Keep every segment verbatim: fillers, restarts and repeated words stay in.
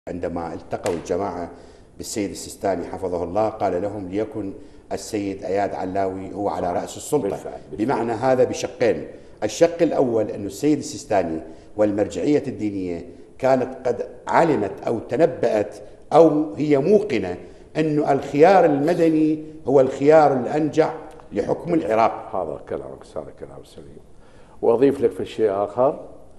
عندما التقوا الجماعة بالسيد السيستاني حفظه الله قال لهم ليكن السيد أياد علاوي هو على رأس السلطة. بالفعل بالفعل. بمعنى هذا بشقين. الشق الأول أن السيد السيستاني والمرجعية الدينية كانت قد علمت أو تنبأت أو هي موقنة أن الخيار المدني هو الخيار الأنجع لحكم العراق. هذا كلامك هذا كلام سليم. وأضيف لك في شيء آخر.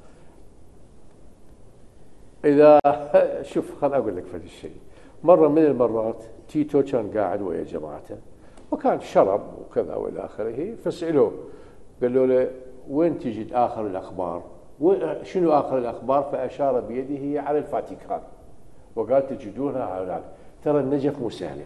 إذا شوف خل أقول لك في شيء. مرة من المرات تيتو كان قاعد ويا جماعته وكان شرب وكذا والى اخره، فسألوه قالوا له وين تجد آخر الأخبار؟ شنو آخر الأخبار؟ فأشار بيده على الفاتيكان وقال تجدونها هناك. ترى النجف مو سهلة،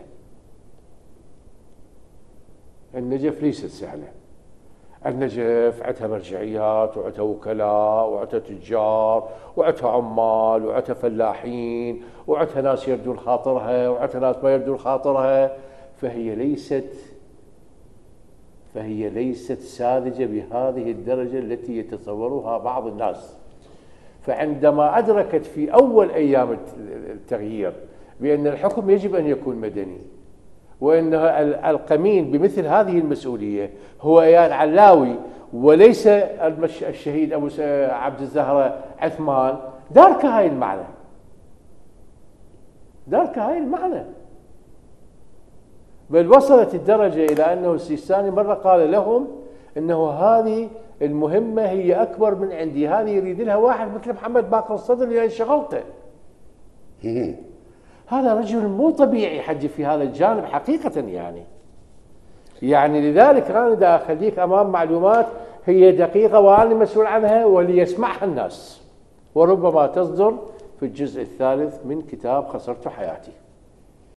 النجف ليست سهلة. النجف عندها مرجعيات وعندها وكلاء وعندها تجار وعندها عمال وعندها فلاحين وعندها ناس يردون خاطرها وعندها ناس ما يردون خاطرها، فهي ليست فهي ليست ساذجة بهذه الدرجة التي يتصورها بعض الناس. فعندما أدركت في أول أيام التغيير بأن الحكم يجب أن يكون مدني وأن القمين بمثل هذه المسؤولية هو اياد علاوي وليس الشهيد أبو عبد الزهرة عثمان، دارك هاي المعنى دارك هاي المعنى بل وصلت الدرجة إلى أنه السيستاني مرة قال لهم أنه هذه المهمة هي أكبر من عندي، هذه يريد لها واحد مثل محمد باقر الصدر اللي شغلته. هذا رجل مو طبيعي حجي في هذا الجانب حقيقة. يعني يعني لذلك أنا دا أخليك أمام معلومات هي دقيقة وأنا مسؤول عنها وليسمعها الناس، وربما تصدر في الجزء الثالث من كتاب خسرت حياتي.